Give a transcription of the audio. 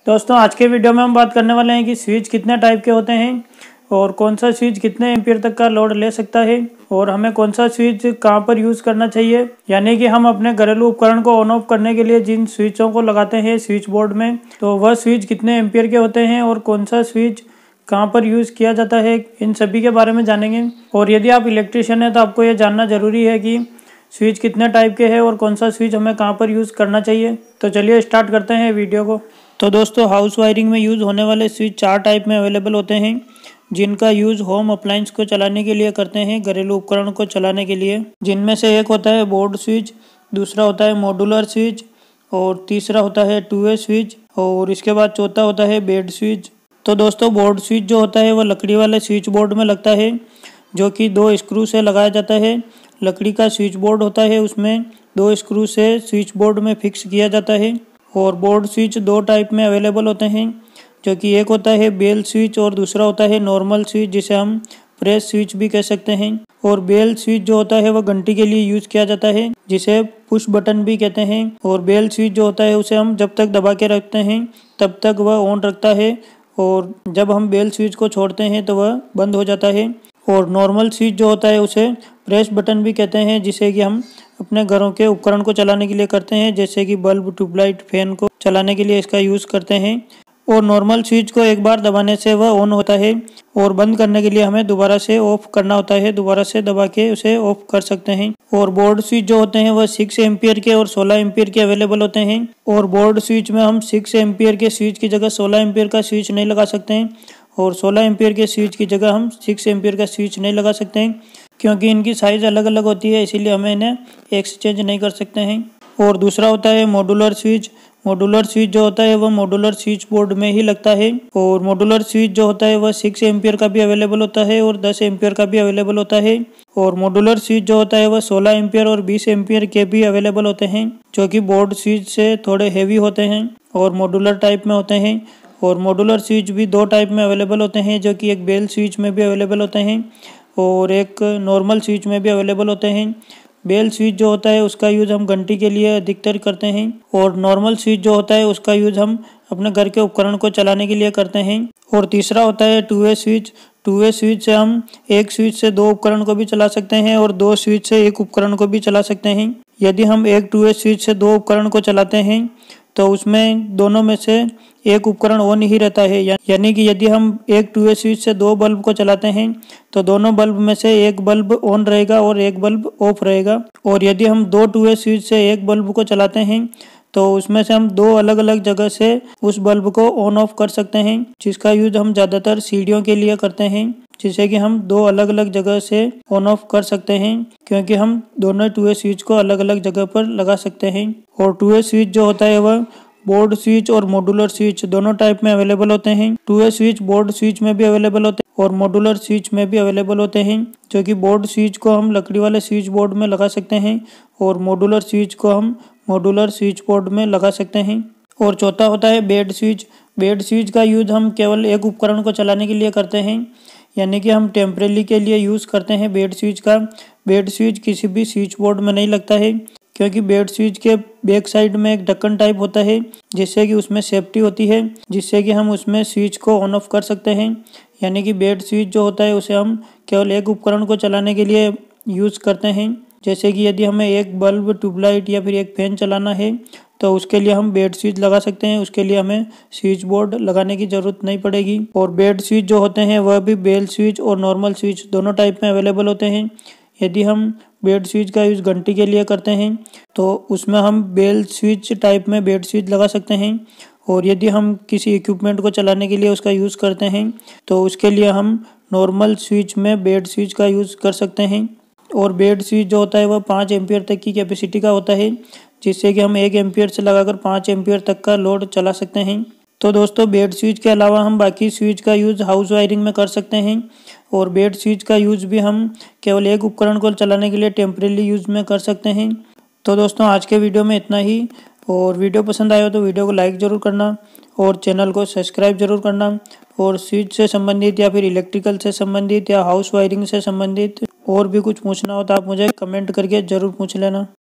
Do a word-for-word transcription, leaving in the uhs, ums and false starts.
दोस्तों आज के वीडियो में हम बात करने वाले हैं कि स्विच कितने टाइप के होते हैं और कौन सा स्विच कितने एम्पीयर तक का लोड ले सकता है और हमें कौन सा स्विच कहां पर यूज़ करना चाहिए। यानी कि हम अपने घरेलू उपकरण को ऑन ऑफ करने के लिए जिन स्विचों को लगाते हैं स्विच बोर्ड में, तो वह स्विच कितने एम्पीयर के होते हैं और कौन सा स्विच कहां पर यूज़ किया जाता है, इन सभी के बारे में जानेंगे। और यदि आप इलेक्ट्रीशियन हैं तो आपको यह जानना जरूरी है कि स्विच कितने टाइप के हैं और कौन सा स्विच हमें कहां पर यूज़ करना चाहिए। तो चलिए स्टार्ट करते हैं वीडियो को। तो दोस्तों हाउस वायरिंग में यूज़ होने वाले स्विच चार टाइप में अवेलेबल होते हैं, जिनका यूज़ होम अप्लायंस को चलाने के लिए करते हैं, घरेलू उपकरण को चलाने के लिए। जिनमें से एक होता है बोर्ड स्विच, दूसरा होता है मॉड्यूलर स्विच और तीसरा होता है टू वे स्विच और इसके बाद चौथा होता है बेड स्विच। तो दोस्तों बोर्ड स्विच जो होता है वह लकड़ी वाले स्विच बोर्ड में लगता है, जो कि दो स्क्रू से लगाया जाता है। लकड़ी का स्विच बोर्ड होता है, उसमें दो स्क्रू से स्विच बोर्ड में फिक्स किया जाता है। और बोर्ड स्विच दो टाइप में अवेलेबल होते हैं, जो कि एक होता है बेल स्विच और दूसरा होता है नॉर्मल स्विच, जिसे हम प्रेस स्विच भी कह सकते हैं। और बेल स्विच जो होता है वह घंटी के लिए यूज़ किया जाता है, जिसे पुश बटन भी कहते हैं। और बेल स्विच जो होता है उसे हम जब तक दबा के रखते हैं तब तक वह ऑन रखता है और जब हम बेल स्विच को छोड़ते हैं तो वह बंद हो जाता है। और नॉर्मल स्विच जो होता है उसे प्रेस बटन भी कहते हैं, जिसे कि हम अपने घरों के उपकरण को चलाने के लिए करते हैं, जैसे कि बल्ब, ट्यूबलाइट, फैन को चलाने के लिए इसका यूज़ करते हैं। और नॉर्मल स्विच को एक बार दबाने से वह ऑन होता है और बंद करने के लिए हमें दोबारा से ऑफ करना होता है, दोबारा से दबा के उसे ऑफ कर सकते हैं। और बोर्ड स्विच जो होते हैं वह सिक्स एम्पियर के और सोलह एम्पियर के अवेलेबल होते हैं। और बोर्ड स्विच में हम सिक्स एम्पियर के स्विच की जगह सोलह एम्पियर का स्विच नहीं लगा सकते हैं और सोलह एम्पियर के स्विच की जगह हम सिक्स एम्पियर का स्विच नहीं लगा सकते हैं, क्योंकि इनकी साइज़ अलग अलग होती है, इसीलिए हमें इन्हें एक्सचेंज नहीं कर सकते हैं। और दूसरा होता है मॉड्यूलर स्विच। मॉड्यूलर स्विच जो होता है वह मॉड्यूलर स्विच बोर्ड में ही लगता है। और मॉड्यूलर स्विच जो होता है वह सिक्स एम्पियर का भी अवेलेबल होता है और दस एम्पियर का भी अवेलेबल होता है। और मॉड्यूलर स्विच जो होता है वह सोलह एम्पियर और बीस एम्पियर के भी अवेलेबल होते हैं, जो कि बोर्ड स्विच से थोड़े हेवी होते हैं और मॉड्यूलर टाइप में होते हैं। और मॉड्यूलर स्विच भी दो टाइप में अवेलेबल होते हैं, जो कि एक बेल स्विच में भी अवेलेबल होते हैं और एक नॉर्मल स्विच में भी अवेलेबल होते हैं। बेल स्विच जो होता है उसका यूज़ हम घंटी के लिए अधिकतर करते हैं और नॉर्मल स्विच जो होता है उसका यूज़ हम अपने घर के उपकरण को चलाने के लिए करते हैं। और तीसरा होता है two way switch. Two way switch से हम एक स्विच से दो उपकरण को भी चला सकते हैं और दो स्विच से एक उपकरण को भी चला सकते हैं। यदि हम एक टू वे स्विच से दो उपकरण को चलाते हैं तो उसमें दोनों में से एक उपकरण ऑन ही रहता है। यानी कि यदि हम एक टू वे स्विच से दो बल्ब को चलाते हैं तो दोनों बल्ब में से एक बल्ब ऑन रहेगा और एक बल्ब ऑफ रहेगा। और यदि हम दो टू वे स्विच से एक बल्ब को चलाते हैं तो उसमें से हम दो अलग अलग जगह से उस बल्ब को ऑन ऑफ कर सकते हैं, जिसका यूज हम ज़्यादातर सीढ़ियों के लिए करते हैं, जिससे कि हम दो अलग अलग जगह से ऑन ऑफ कर सकते हैं, क्योंकि हम दोनों टू वे स्विच को अलग अलग जगह पर लगा सकते हैं। और टू वे स्विच जो होता है वह बोर्ड स्विच और मॉड्यूलर स्विच दोनों टाइप में अवेलेबल होते हैं। Two way switch board switch में भी अवेलेबल होते हैं और मॉड्यूलर स्विच में भी अवेलेबल होते हैं, जो कि बोर्ड स्विच को हम लकड़ी वाले स्विच बोर्ड में लगा सकते हैं और मॉड्यूलर स्विच को हम मॉड्यूलर स्विच बोर्ड में लगा सकते हैं। और चौथा होता है बेड स्विच। बेड स्विच का यूज हम केवल एक उपकरण को चलाने के लिए करते हैं, यानी कि हम टेम्परेरी के लिए यूज़ करते हैं बेड स्विच का। बेड स्विच किसी भी स्विच बोर्ड में नहीं लगता है, क्योंकि बेड स्विच के बैक साइड में एक ढक्कन टाइप होता है, जिससे कि उसमें सेफ्टी होती है, जिससे कि हम उसमें स्विच को ऑन ऑफ कर सकते हैं। यानी कि बेड स्विच जो होता है उसे हम केवल एक उपकरण को चलाने के लिए यूज़ करते हैं, जैसे कि यदि हमें एक बल्ब, ट्यूबलाइट या फिर एक फैन चलाना है तो उसके लिए हम बेड स्विच लगा सकते हैं, उसके लिए हमें स्विच बोर्ड लगाने की ज़रूरत नहीं पड़ेगी। और बेड स्विच जो होते हैं वह भी बेल स्विच और नॉर्मल स्विच दोनों टाइप में अवेलेबल होते हैं। यदि हम बेड स्विच का यूज़ घंटी के लिए करते हैं तो उसमें हम बेल स्विच टाइप में बेड स्विच लगा सकते हैं। और यदि हम किसी इक्विपमेंट को चलाने के लिए उसका यूज़ करते हैं तो उसके लिए हम नॉर्मल स्विच में बेड स्विच का यूज़ कर सकते हैं। और बेड स्विच जो होता है वह पाँच एम्पियर तक की कैपेसिटी का होता है, जिससे कि हम एक एम्पियर से लगाकर पाँच एम्पियर तक का लोड चला सकते हैं। तो दोस्तों बेड स्विच के अलावा हम बाकी स्विच का यूज़ हाउस वायरिंग में कर सकते हैं और बेड स्विच का यूज़ भी हम केवल एक उपकरण को चलाने के लिए टेम्परेरी यूज़ में कर सकते हैं। तो दोस्तों आज के वीडियो में इतना ही। और वीडियो पसंद आया हो तो वीडियो को लाइक ज़रूर करना और चैनल को सब्सक्राइब जरूर करना। और स्विच से संबंधित या फिर इलेक्ट्रिकल से संबंधित या हाउस वायरिंग से संबंधित और भी कुछ पूछना हो तो आप मुझे कमेंट करके ज़रूर पूछ लेना।